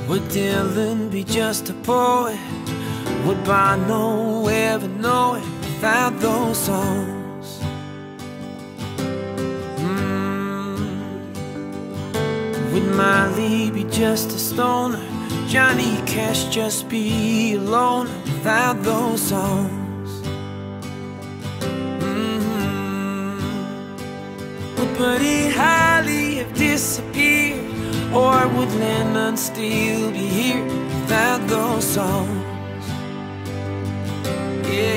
Would Dylan be just a poet? Would Bono ever know it without those songs? Would Miley be just a stoner? Johnny Cash just be alone without those songs? Would Buddy Holly have disappeared? Or would Lennon still be here without those songs? Yeah,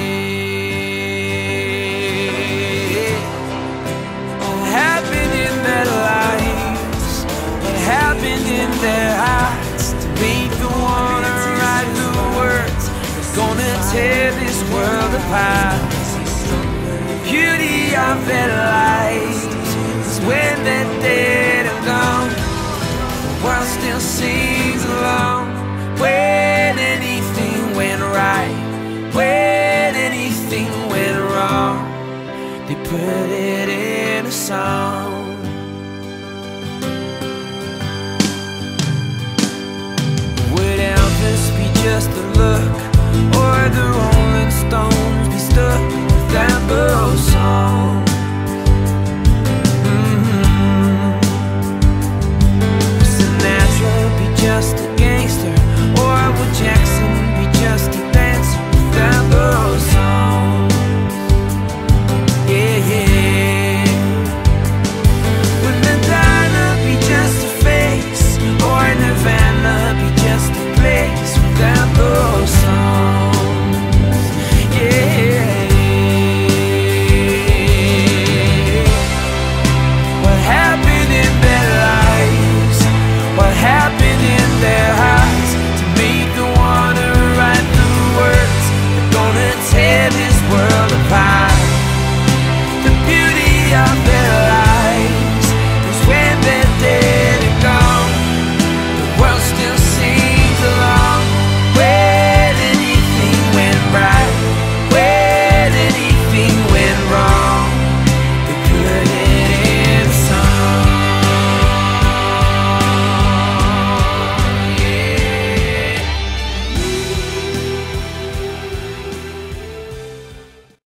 yeah. What happened in their lives? What happened in their hearts to make them wanna write the words that's gonna tear this world apart? The beauty of their lives is when they're dead and gone. The world still sings along when anything went right. When anything went wrong, they put it in a song.